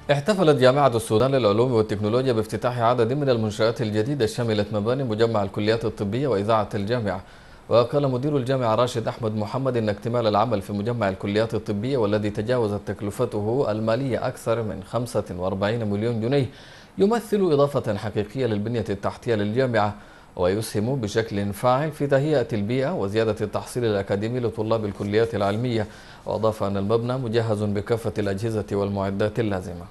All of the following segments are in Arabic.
احتفلت جامعة السودان للعلوم والتكنولوجيا بافتتاح عدد من المنشآت الجديدة شملت مباني مجمع الكليات الطبية وإذاعة الجامعة. وقال مدير الجامعة راشد أحمد محمد إن اكتمال العمل في مجمع الكليات الطبية والذي تجاوزت تكلفته المالية أكثر من 45 مليون جنيه يمثل إضافة حقيقية للبنية التحتية للجامعة، ويسهم بشكل فاعل في تهيئة البيئة وزيادة التحصيل الأكاديمي لطلاب الكليات العلمية. وأضاف أن المبنى مجهز بكافة الأجهزة والمعدات اللازمة.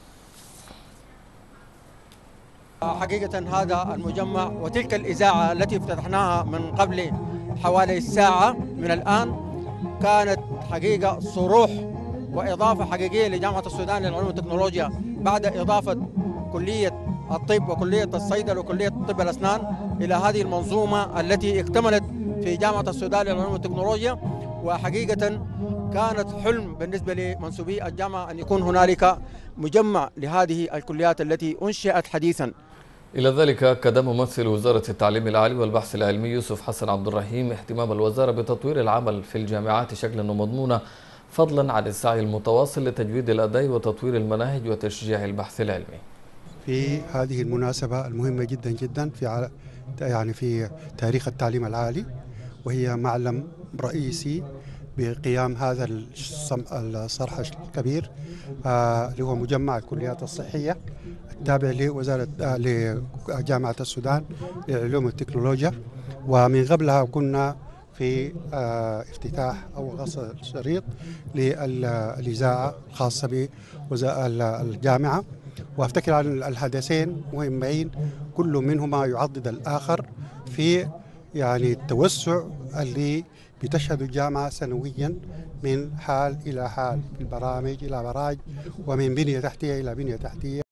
حقيقة هذا المجمع وتلك الإذاعة التي افتتحناها من قبل حوالي ساعة من الآن كانت حقيقة صروح وإضافة حقيقية لجامعة السودان للعلوم والتكنولوجيا بعد إضافة كلية الطب وكلية الصيدلة وكلية طب الأسنان إلى هذه المنظومة التي اكتملت في جامعة السودان للعلوم والتكنولوجيا. وحقيقة كانت حلم بالنسبة لمنسوبي الجامعة أن يكون هنالك مجمع لهذه الكليات التي أنشئت حديثا. إلى ذلك أكد ممثل وزارة التعليم العالي والبحث العلمي يوسف حسن عبد الرحيم اهتمام الوزارة بتطوير العمل في الجامعات شكلا ومضمونا، فضلا عن السعي المتواصل لتجويد الأداء وتطوير المناهج وتشجيع البحث العلمي. في هذه المناسبة المهمة جدا جدا في تاريخ التعليم العالي، وهي معلم رئيسي بقيام هذا الصرح الكبير اللي هو مجمع الكليات الصحية التابع لجامعة السودان للعلوم والتكنولوجيا. ومن قبلها كنا في افتتاح أو غص الشريط للإذاعة الخاصة بالجامعة. وافتكر أن الحدثين مهمين، كل منهما يعضد الآخر في التوسع اللي بتشهد الجامعة سنويا من حال إلى حال، في البرامج إلى براج، ومن بنية تحتية إلى بنية تحتية.